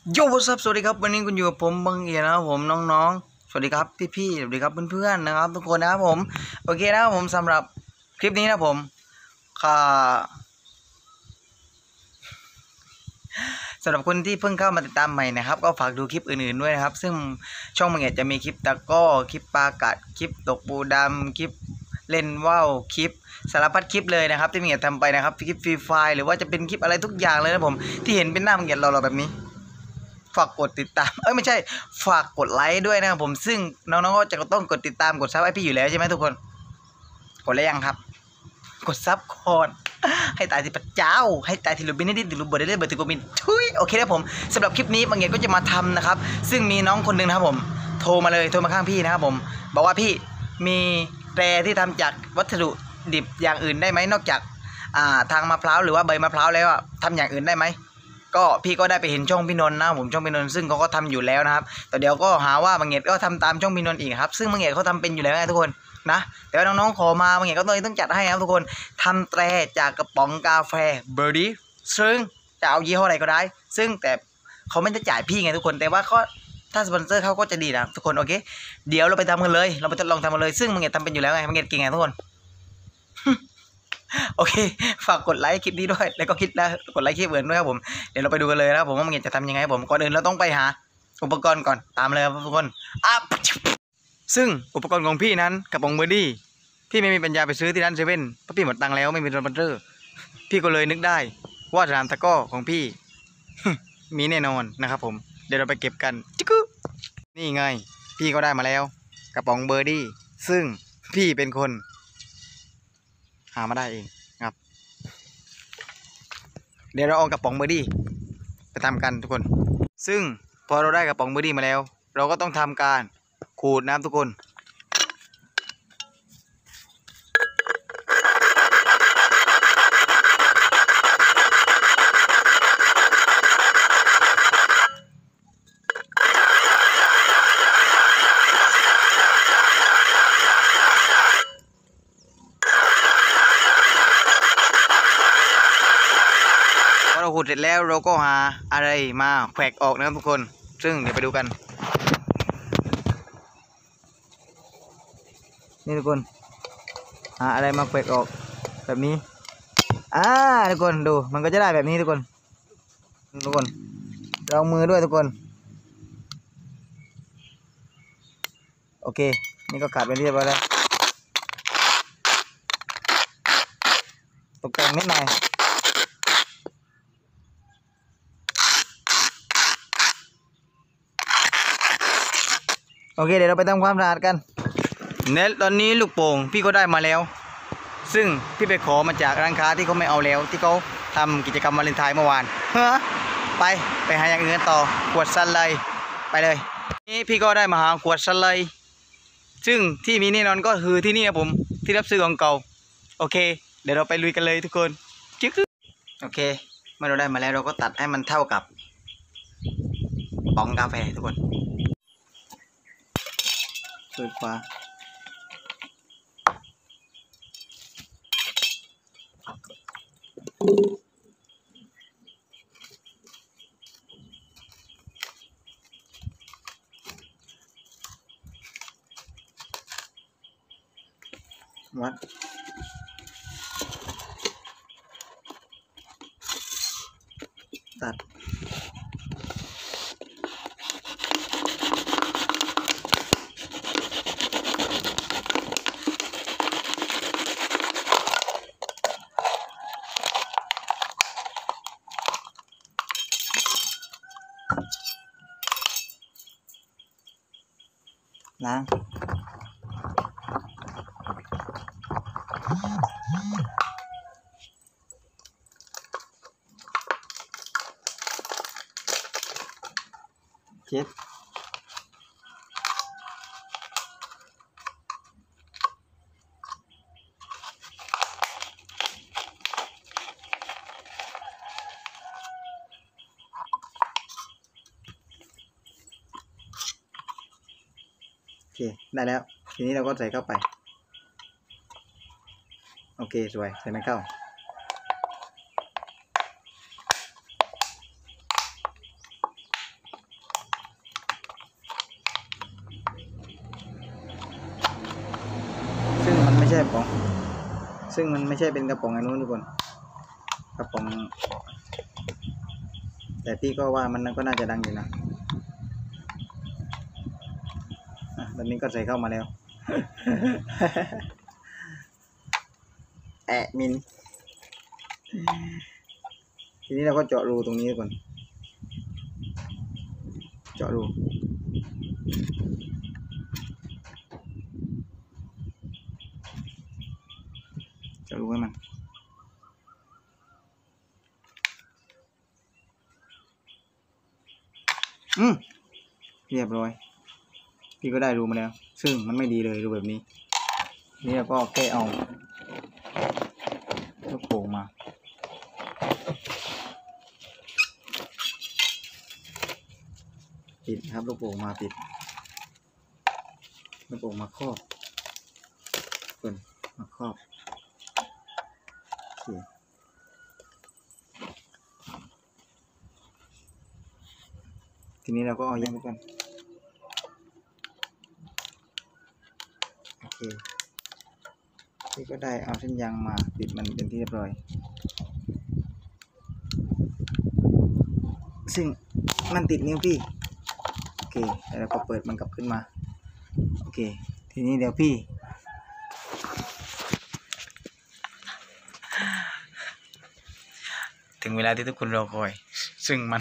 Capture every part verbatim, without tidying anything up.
โย่สวัสดีครับวันนี้คุณอยู่กับผมบังเอียนะครับผมน้องๆสวัสดีครับพี่ๆสวัสดีครับเพื่อนๆนะครับทุกคนนะครับผมโอเคนะครับผมสำหรับคลิปนี้นะผมค่ะสำหรับคนที่เพิ่งเข้ามาติดตามใหม่นะครับก็ฝากดูคลิปอื่นๆด้วยนะครับซึ่งช่องบังเอียจะมีคลิปตะก้อคลิปปลากัดคลิปตกปูดำคลิปเล่นว่าวคลิปสารพัดคลิปเลยนะครับที่บังเอียทำไปนะครับคลิปฟรีไฟล์หรือว่าจะเป็นคลิปอะไรทุกอย่างเลยนะผมที่เห็นเป็นหน้าบังเอียเราๆแบบนี้ฝากกดติดตามเอ้ยไม่ใช่ฝากกดไลค์ด้วยนะครับผมซึ่งน้องๆก็จะต้องกดติดตามกดซับให้พี่อยู่แล้วใช่ไหมทุกคนกดแล้วยังครับกดซับก่อนให้ตายที่พระเจ้าให้ตายที่ลูบินนี่ดิลูบอดได้เบอร์ติโกบินทุยโอเคนะผมสำหรับคลิปนี้บางอย่างก็จะมาทำนะครับซึ่งมีน้องคนหนึ่งนะครับผมโทรมาเลยโทรมาข้างพี่นะครับผมบอกว่าพี่มีแตรที่ทำจากวัสดุดิบอย่างอื่นได้ไหมนอกจากอ่าทางมะพร้าวหรือว่าใบมะพร้าวแล้วทำอย่างอื่นได้ไหมก็พี่ก็ได้ไปเห็นช่องพี่นนท์นะผมช่องพี่นนท์ซึ่งเขาก็ทำอยู่แล้วนะครับแต่เดี๋ยวก็หาว่าบางเงียก็ทำตามช่องพี่นนท์อีกครับซึ่งบางเงียเขาทำเป็นอยู่แล้วไงทุกคนนะแต่ว่าน้องๆขอมาบางเงียก็ต้องต้องจัดให้ครับทุกคนทำแตรจากกระป๋องกาแฟเบอร์ดี้ซึ่งจะเอายี่ห้ออะไรก็ได้ซึ่งแต่เขาไม่ได้จ่ายพี่ไงทุกคนแต่ว่าเขาถ้าสปอนเซอร์เขาก็จะดีนะทุกคนโอเคเดี๋ยวเราไปทำกันเลยเราไปทดลองทำกันเลยซึ่งบางเงียทำเป็นอยู่แล้วไงบางเงียเก่งไงทุกคนโอเคฝากกดไลค์คลิปนี้ด้วยแล้วก็คิดแล้วกดไลค์คลิปอื่นด้วยครับผมเดี๋ยวเราไปดูกันเลยนะครับผมว่ามันจะทำยังไงผมก่อนอื่นเราต้องไปหาอุปกรณ์ก่อนตามเลยครับทุกคนอ่ะซึ่งอุปกรณ์ของพี่นั้นกระป๋องเบอร์ดี้พี่ไม่มีปัญญาไปซื้อที่ร้านเซเว่นเพราะพี่หมดตังค์แล้วไม่มีสปอนเซอร์พี่ก็เลยนึกได้ว่าสนามตะกร้อของพี่ มีแน่นอนนะครับผมเดี๋ยวเราไปเก็บกันจิ๊กนี่ไงพี่ก็ได้มาแล้วกระป๋องเบอร์ดี้ซึ่งพี่เป็นคนหามาได้เองครับเดี๋ยวเราเอากระป๋องเบอร์ดี้ไปทำกันทุกคนซึ่งพอเราได้กระป๋องเบอร์ดี้มาแล้วเราก็ต้องทำการขูดน้ำทุกคนเราขูดเสร็จแล้วเราก็หาอะไรมาแขวกออกนะครับทุกคนซึ่งเดี๋ยวไปดูกันนี่ทุกคนหาอะไรมาแขวกออกแบบนี้อ่าทุกคนดูมันก็จะได้แบบนี้ทุกคนทุกคนลองมือด้วยทุกคนโอเคนี่ก็ขาดไปเรียบร้อยแล้วตกแต่งนิดหน่อยโอเคเดี๋ยวเราไปทำความสะอาดกันเนตตอนนี้ลูกโป่งพี่ก็ได้มาแล้วซึ่งพี่ไปขอมาจากร้านค้าที่เขาไม่เอาแล้วที่เขาทำกิจกรรมวาเลนไทน์เมื่อวานเฮ้อไปไปหาอย่างอื่นต่อขวดซันไลไปเลยนี่พี่ก็ได้มาหาขวดซันไลซึ่งที่มีแน่นอนก็คือที่นี่ครับผมที่รับซื้อของเก่าโอเคเดี๋ยวเราไปลุยกันเลยทุกคนจิ๊กโอเคเมื่อเราได้มาแล้วเราก็ตัดให้มันเท่ากับป๋องกาแฟทุกคนเปิดฝาวัดตัดล้างเช็ดโอเคได้แล้วทีนี้เราก็ใส่เข้าไปโอเคสวยใส่ไม่เข้าซึ่งมันไม่ใช่เป็นกระป๋องอันนู้นทุกคนกระป๋องแต่พี่ก็ว่ามันก็น่าจะดังอยู่นะอ่ะตอนนี้ก็ใส่เข้ามาแล้ว แอะมินทีนี้เราก็เจาะรูตรงนี้ก่อนเจาะรูเจาะรูให้มันอืมเรียบร้อยพี่ก็ได้รูมาแล้วซึ่งมันไม่ดีเลยรูแบบนี้นี่เราก็แค่เอาลูกโป่งมาปิดครับลูกโป่งมาปิดลูกโป่งมาครอบเปิดมาครอบโอเคทีนี้เราก็เอายังไปกันโอเคพี่ก็ได้เอาเส้นยางมาปิดมันเป็นที่เรียบร้อยซึ่งมันติดนิ้วพี่โอเคแล้วเราก็เปิดมันกลับขึ้นมาโอเคทีนี้เดี๋ยวพี่ถึงเวลาที่ทุกคนรอคอยซึ่งมัน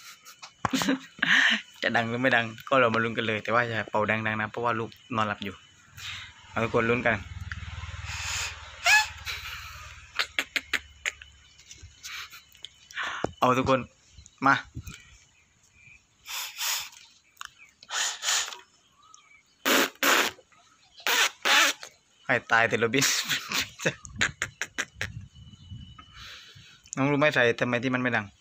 จะดังหรือไม่ดังก็เรามาลุ้นกันเลยแต่ว่าจะเป่าดังๆนะเพราะว่าลูกนอนหลับอยู่เอาทุกคนลุ้นกันเอาทุกคนมาให้ตายแต่โรบิน น้องรู้ไหมใส่ทำไมที่มันไม่ดัง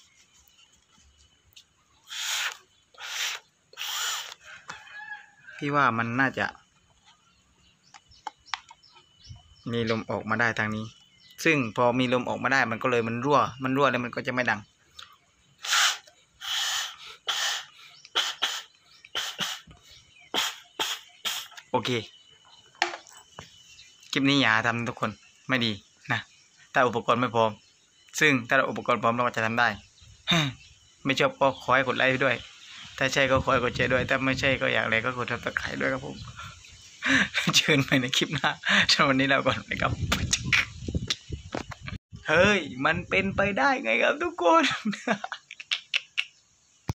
พี่ว่ามันน่าจะมีลมออกมาได้ทางนี้ซึ่งพอมีลมออกมาได้มันก็เลยมันรั่วมันรั่วแล้วมันก็จะไม่ดังโอเคคลิปนี้อย่าทำทุกคนไม่ดีนะถ้าอุปกรณ์ไม่พร้อมซึ่งถ้าอุปกรณ์พร้อมเราก็จะทำได้ ไม่ชอบก็ขอให้กดไลค์ด้วยถ้าใช่ก็ขอให้กดแชร์ด้วยถ้าไม่ใช่ก็อยากอะไรก็กดซับสไครบ์ด้วยครับผม เชิญไปในคลิปหน้าสำหรับวันนี้เราก่อนนะครับ เฮ้ยมันเป็นไปได้ไงครับทุกคน